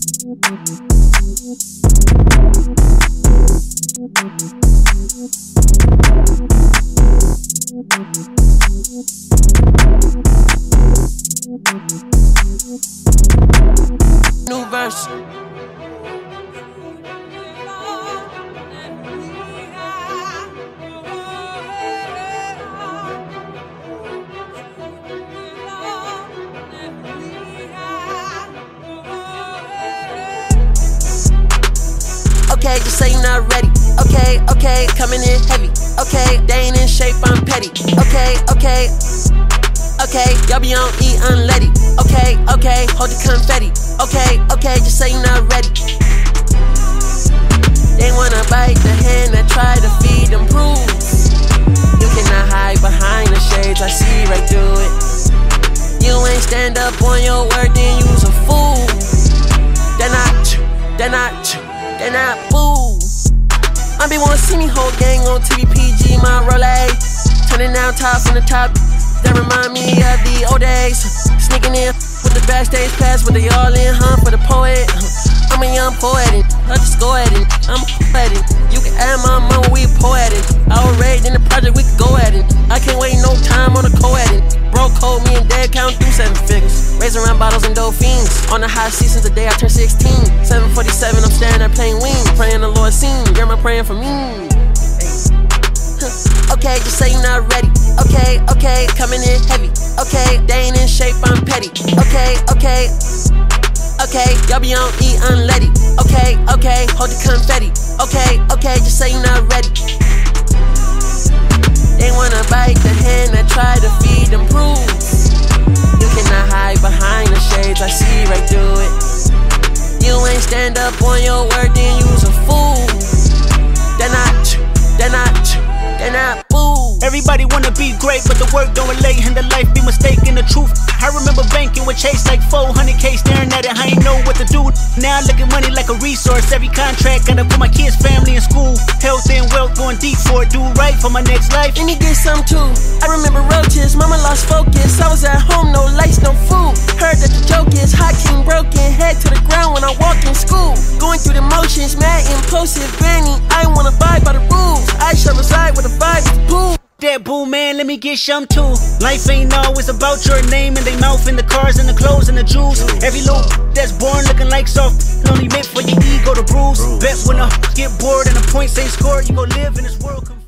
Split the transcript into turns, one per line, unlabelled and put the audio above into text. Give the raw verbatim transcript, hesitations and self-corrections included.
New verse. Okay, just say you're not ready. Okay, okay, coming in heavy. Okay, they ain't in shape, I'm petty. Okay, okay, okay, y'all be on E unleaded. Okay, okay, hold the confetti. Okay, okay, just say you're not ready. They wanna bite the hand that try to feed them bruise. You cannot hide behind the shades, I see right through it. You ain't stand up on your word, then you's a fool. They're not, they're not, they're not fools. I be wanna see me whole gang on T V P G, my Rolex. Turning down top from the top, that remind me of the old days. Sneaking in with the backstage pass, when they all in, huh, for the poet. I'm a young poet, and I just go at it. I'm a poet, you can add my mama, we poetic. I was raised in the project, we can go at it. I can't wait no time on the co-edit. Bro code, me and dad count through seven figures. Raising around bottles and dolphins. On the high seat since the day I turned sixteen. seven forty-seven, I'm standing there playing wings. Praying the Lord seen, girl, I'm praying for me. Okay, just say you're not ready. Okay, okay, coming in heavy. Okay, they ain't in shape, I'm petty. Okay, okay, okay, y'all be on E unleaded. Okay, okay, hold the confetti. Okay, okay, just say you're not ready. They wanna bite the hand that try to feed them bruise. You cannot hide behind the shades, I see right through it. You ain't stand up on your word, then you's a fool. They're not, they're not, they're not fools.
Everybody wanna be great, but the work don't relate, and the life be mistaken the truth. I remember banking with Chase like four hundred K, staring at it, I ain't know what to do. Now I look at money like a resource. Every contract gotta put my kids' family in school. Health and wealth going deep for it, do right for my next life.
And he get some too. I remember roaches, mama lost focus. I was at home, no lights, no food. Heard that the joke is hot king broken, head to the ground when I walk in school. Going through the motions, mad impulsive, granny. I wanna abide by the rules. I shall reside with the vibe is pool.
That boo man, let me get some too. Life ain't always about your name and they mouth and the cars and the clothes and the jewels. Every little that's born looking like soft only meant for your ego to bruise. Bet when a get bored and the points ain't scored, you gon' live in this world.